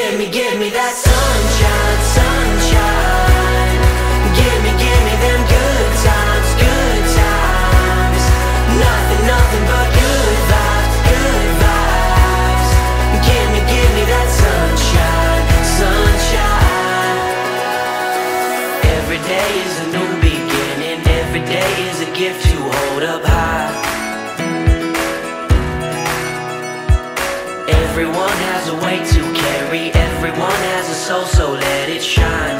Give me that sunshine, sunshine. Give me them good times, good times. Nothing, nothing but good vibes, good vibes. Give me that sunshine, sunshine. Every day is a new beginning. Every day is a gift to hold up high. Everyone has a weight to carry. Everyone has a soul, so let it shine.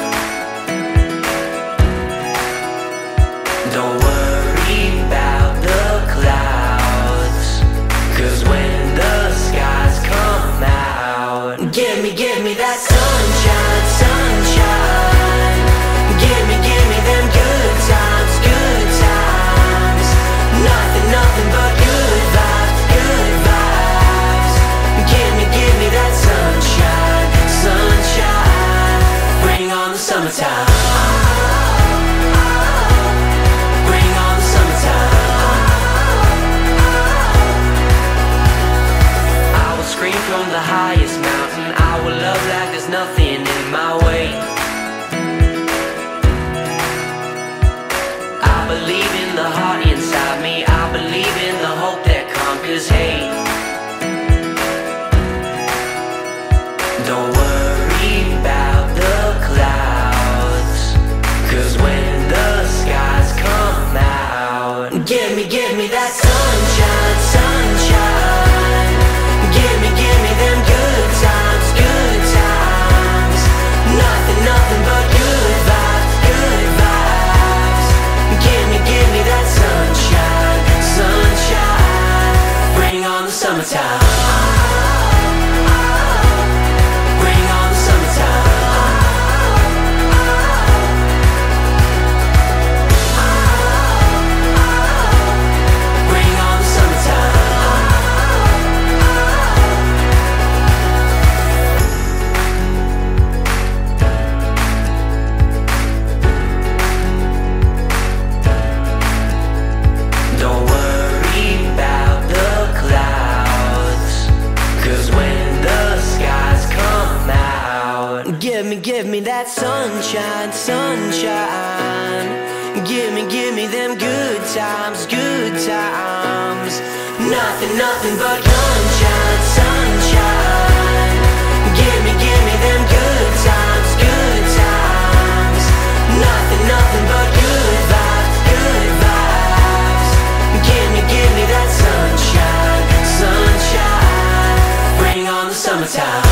Don't worry about the clouds, 'cause when the skies come out, give me that sunshine, sunshine. Give me them good times, good times. Nothing, nothing but good vibes, good vibes. Give me that sunshine, sunshine. Bring on the summertime. Bring on the summertime. I will scream from the highest mountain. I will love like there's nothing in my way. I believe in the heart inside me. I believe in the hope that conquers hate. Don't worry about the clouds, 'cause when the skies come out, give me that sunshine, sunshine. Give me them good times, good times. Nothing, nothing but good vibes, good vibes. Give me that sunshine, sunshine. Bring on the summertime. Give me that sunshine, sunshine. Give me them good times, good times. Nothing, nothing but sunshine, sunshine. Give me them good times, good times. Nothing, nothing but good vibes, good vibes. Give me that sunshine, sunshine. Bring on the summertime.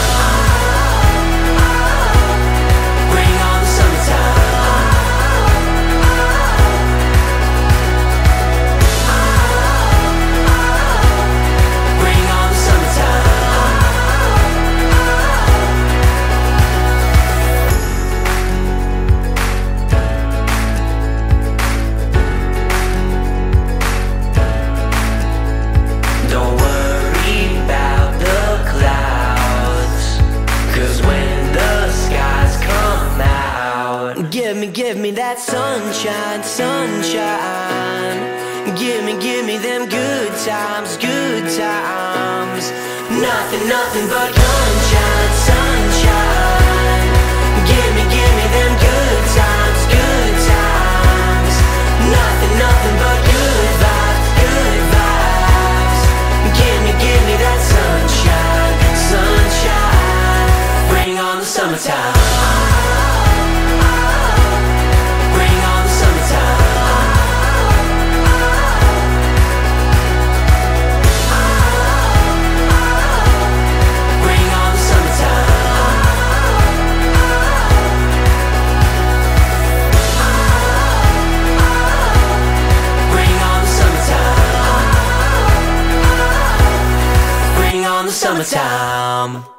Give me that sunshine, sunshine. Give me them good times, good times. Nothing, nothing but sunshine, sunshine. Give me them good times, good times. Nothing, nothing but good vibes, good vibes. Give me that sunshine, sunshine. Bring on the summertime. Summertime.